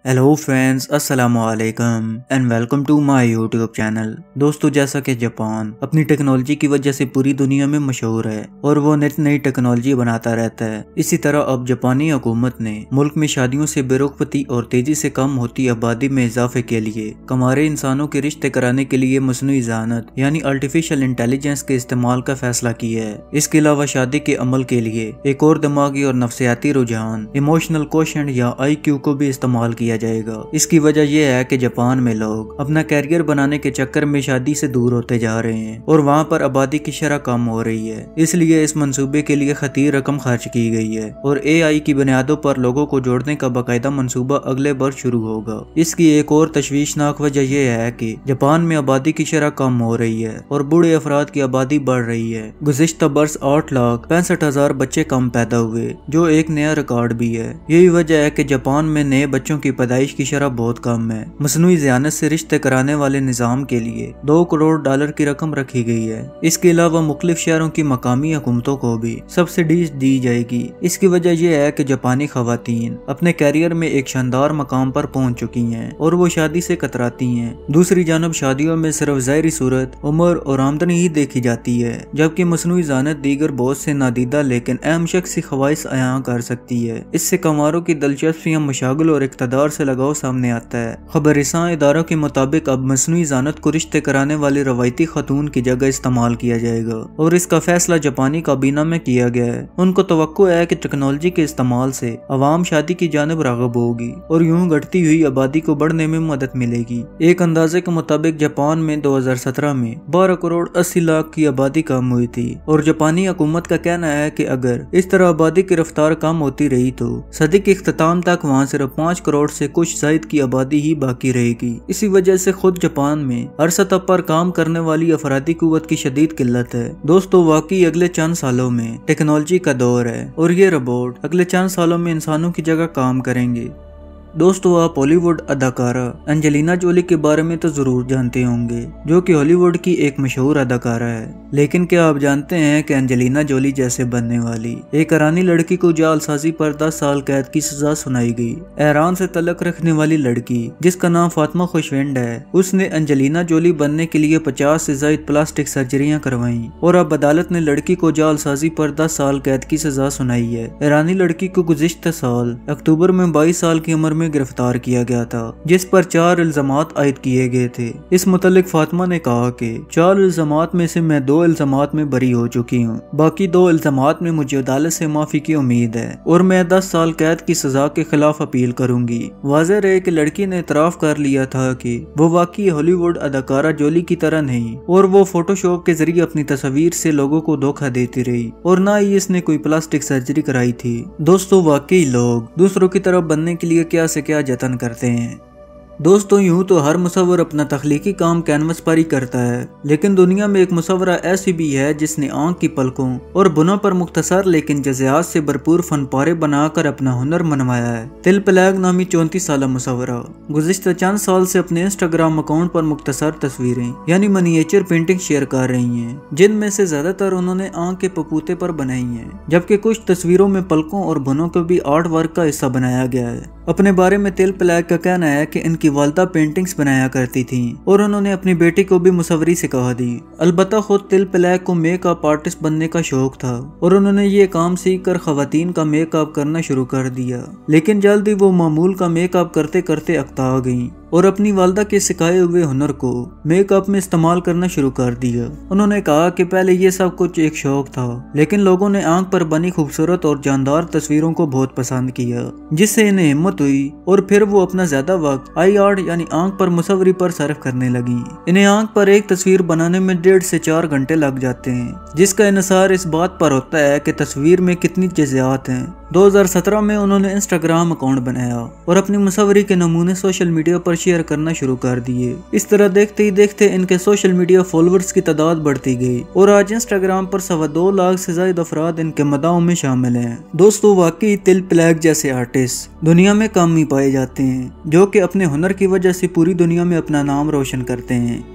Hello friends, अस्सलाम वालेकुम and welcome to my YouTube channel. दोस्तों, जैसा कि जापान अपनी टेक्नोलॉजी की वजह से पूरी दुनिया में मशहूर है और वो नई टेक्नोलॉजी बनाता रहता है। इसी तरह अब जापानी हुकूमत ने मुल्क में शादियों से बेरुखपती और तेजी से कम होती आबादी में इजाफे के लिए कमारे इंसानों के रिश्ते कराने के लिए मसनूई ज़हानत यानी आर्टिफिशियल इंटेलिजेंस के इस्तेमाल का फैसला किया है। इसके अलावा शादी के अमल के लिए एक और दिमागी और नफ्सियाती रुझान इमोशनल क्वोशंट या IQ को भी इस्तेमाल किया जाएगा। इसकी वजह यह है कि जापान में लोग अपना कैरियर बनाने के चक्कर में शादी से दूर होते जा रहे हैं और वहाँ पर आबादी की शरह कम हो रही है। इसलिए इस मंसूबे के लिए खतीर रकम खर्च की गई है और AI की बुनियादों पर लोगों को जोड़ने का बाकायदा मंसूबा अगले वर्ष शुरू होगा। इसकी एक और तशवीशनाक वजह यह है कि जापान में आबादी की शरह कम हो रही है और बूढ़े अफराद की आबादी बढ़ रही है। गुज़िश्ता बरस 8,65,000 बच्चे कम पैदा हुए, जो एक नया रिकॉर्ड भी है। यही वजह है कि जापान में नए बच्चों की पैदाइश की शरह बहुत कम है। मसनूई ज़हानत से रिश्ते कराने वाले निज़ाम के लिए $2 करोड़ की रकम रखी गई है। इसके अलावा मुख्तलिफ शहरों की मकामी हुकूमतों को भी सब्सिडीज दी जाएगी। इसकी वजह यह है कि जापानी खवातीन अपने कैरियर में एक शानदार मकाम पर पहुंच चुकी हैं और वो शादी से कतराती हैं। दूसरी जानब शादियों में सिर्फ ज़ाहिरी सूरत, उम्र और आमदनी ही देखी जाती है, जबकि मसनूई ज़हानत दीगर बहुत से नादीदा लेकिन अहम शख्सी ख्वाहिश अयां कर सकती है। इससे कमारों की दिलचस्पियां, मशागल और इक़्तिदार से लगाव सामने आता है। खबरसां इदारों के मुताबिक अब मसनूई ज़हानत को रिश्ते कराने वाली रवायती खतून की जगह इस्तेमाल किया जाएगा और इसका फैसला जापानी काबीना में किया गया है। उनको तवक्को है कि टेक्नोलॉजी के इस्तेमाल से अवाम शादी की जानिब राग़िब होगी और यूं घटती हुई आबादी को बढ़ने में मदद मिलेगी। एक अंदाजे के मुताबिक जापान में 2017 में 12 करोड़ 80 लाख की आबादी कम हुई थी और जापानी हुकूमत का कहना है कि अगर इस तरह आबादी की रफ्तार कम होती रही तो सदी के इख्तिताम तक वहाँ सिर्फ 5 करोड़ से कुछ जायद की आबादी ही बाकी रहेगी। इसी वजह से खुद जापान में हर सतह पर काम करने वाली अफरादी कुव्वत की शदीद किल्लत है। दोस्तों, वाकई अगले चंद सालों में टेक्नोलॉजी का दौर है और ये रोबोट अगले चंद सालों में इंसानों की जगह काम करेंगे। दोस्तों, आप हॉलीवुड अदाकारा एंजेलिना जोली के बारे में तो जरूर जानते होंगे, जो कि हॉलीवुड की एक मशहूर अदाकारा है। लेकिन क्या आप जानते हैं कि एंजेलिना जोली जैसे बनने वाली एक ईरानी लड़की को जालसाजी पर 10 साल कैद की सजा सुनाई गई। ईरान से तल्लुक रखने वाली लड़की, जिसका नाम फातिमा खुशवेंद है, उसने एंजेलिना जोली बनने के लिए 50 से ज्यादा प्लास्टिक सर्जरियां करवाई और अब अदालत ने लड़की को जालसाजी पर 10 साल कैद की सजा सुनाई है। ईरानी लड़की को गुज़िश्ता साल अक्टूबर में 22 साल की उम्र में गिरफ्तार किया गया था, जिस पर 4 इल्जामात आयद किए गए थे। इस मुतालिक फातिमा ने कहा कि 4 इल्जामात में से मैं 2 इल्जामात में बरी हो चुकी हूँ, बाकी 2 इल्जामात में मुझे अदालत से माफी की उम्मीद है और मैं 10 साल कैद की सजा के खिलाफ अपील करूंगी। वाज़ेह रहे कि लड़की ने इतराफ कर लिया था कि वो वाकई हॉलीवुड अदाकारा जोली की तरह नहीं और वो फोटोशॉप के जरिए अपनी तस्वीर से लोगों को धोखा देती रही और ना ही इसने कोई प्लास्टिक सर्जरी कराई थी। दोस्तों, वाकई लोग दूसरों की तरफ बनने के लिए क्या से क्या जतन करते हैं। दोस्तों, यूं तो हर मुसव्विर अपना तख्लीकी काम कैनवस पर ही करता है, लेकिन दुनिया में एक मुसव्वरा ऐसी भी है जिसने आंख की पलकों और बुनों पर मुख्तसर लेकिन जज़ियात से भरपूर फनपारे बनाकर अपना हुनर मनवाया है। तिल प्लैग नामी 34 साल मुसव्वरा गुज़िश्ता चंद साल से अपने इंस्टाग्राम अकाउंट पर मुख्तसर तस्वीरें यानी मिनिएचर पेंटिंग शेयर कर रही हैं, जिनमें से ज्यादातर उन्होंने आंख के पपूते पर बनाई हैं, जबकि कुछ तस्वीरों में पलकों और बुनों को भी आर्ट वर्क का हिस्सा बनाया गया है। अपने बारे में तिल प्लैग का कहना है कि इनकी वालदा पेंटिंग्स बनाया करती थीं और उन्होंने अपनी बेटी को भी मुसव्वरी सिखा दी। अलबत्ता खुद तिल प्लैग को मेकअप आर्टिस्ट बनने का शौक था और उन्होंने ये काम सीख कर खवातीन का मेकअप करना शुरू कर दिया, लेकिन जल्द ही वो मामूल का मेकअप करते करते अक्ता गईं और अपनी वालदा के सिखाए हुए हुनर को मेकअप में इस्तेमाल करना शुरू कर दिया। उन्होंने कहा कि पहले ये सब कुछ एक शौक था, लेकिन लोगों ने आंख पर बनी खूबसूरत और जानदार तस्वीरों को बहुत पसंद किया, जिससे इन्हें हिम्मत हुई और फिर वो अपना ज्यादा वक्त आई आर्ट यानी आंख पर मुसव्वरी पर सर्फ करने लगी। इन्हें आंख पर एक तस्वीर बनाने में 1.5 से 4 घंटे लग जाते हैं, जिसका इन्हिसार इस बात पर होता है कि तस्वीर में कितनी जज़ियात हैं। 2017 में उन्होंने इंस्टाग्राम अकाउंट बनाया और अपनी मुसव्वरी के नमूने सोशल मीडिया पर शेयर करना शुरू कर दिए। इस तरह देखते ही देखते इनके सोशल मीडिया फॉलोअर्स की तादाद बढ़ती गई और आज इंस्टाग्राम पर 2.25 लाख से ज्यादा अफराद इनके मदाओं में शामिल हैं। दोस्तों, वाकई तिल प्लैग जैसे आर्टिस्ट दुनिया में कम ही पाए जाते हैं, जो कि अपने हुनर की वजह से पूरी दुनिया में अपना नाम रोशन करते हैं।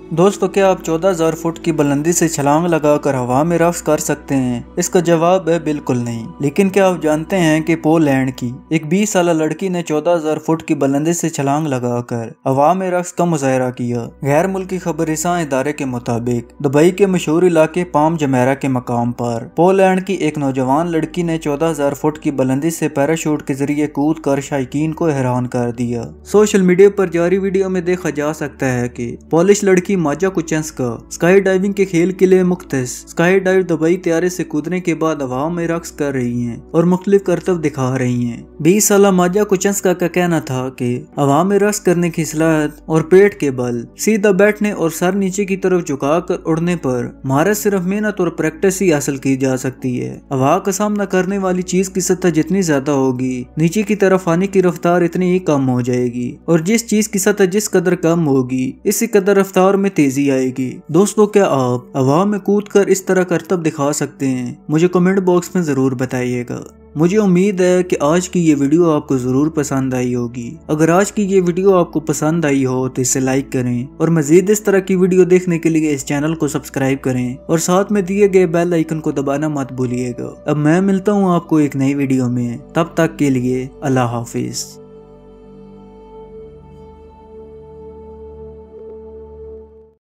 दोस्तों, क्या आप 14,000 फुट की बुलंदी से छलांग लगाकर हवा में रक्स कर सकते हैं? इसका जवाब है बिल्कुल नहीं। लेकिन क्या आप जानते हैं कि पोलैंड की एक 20 साल लड़की ने 14,000 फुट की बुलंदी से छलांग लगाकर हवा में रक्स का मुजाहरा किया। गैर मुल्की खबरसां इदारे के मुताबिक दुबई के मशहूर इलाके पाम जमेरा के मकाम पर पोलैंड की एक नौजवान लड़की ने 14,000 फुट की बुलंदी से पैराशूट के जरिए कूद कर शायकीन को हैरान कर दिया। सोशल मीडिया पर जारी वीडियो में देखा जा सकता है कि पोलिश लड़की माजा कुचेंस्का स्काई डाइविंग के खेल के लिए मुख्तस स्काई डाइव दुबई त्यारे से कूदने के बाद हवा में रक्स कर रही हैं और मुख्तलिफ करतब दिखा रही हैं। 20 साल माजा कुचेंस्का का कहना था कि हवा में रक्स करने की सलाहियत और पेट के बल, सीधा बैठने और सर नीचे की तरफ झुकाकर उड़ने पर महारत सिर्फ मेहनत और प्रैक्टिस ही हासिल की जा सकती है। हवा का सामना करने वाली चीज की सतह जितनी ज्यादा होगी, नीचे की तरफ आने की रफ्तार इतनी ही कम हो जाएगी और जिस चीज की सतह जिस कदर कम होगी, इसी कदर रफ्तार में तेजी आएगी। दोस्तों, क्या आप हवा में कूदकर इस तरह करतब दिखा सकते हैं? मुझे कमेंट बॉक्स में जरूर बताइएगा। मुझे उम्मीद है कि आज की ये वीडियो आपको जरूर पसंद आई होगी। अगर आज की ये वीडियो आपको पसंद आई हो तो इसे लाइक करें और मजीद इस तरह की वीडियो देखने के लिए इस चैनल को सब्सक्राइब करें और साथ में दिए गए बेल आइकन को दबाना मत भूलिएगा। अब मैं मिलता हूँ आपको एक नई वीडियो में, तब तक के लिए अल्लाह हाफिज।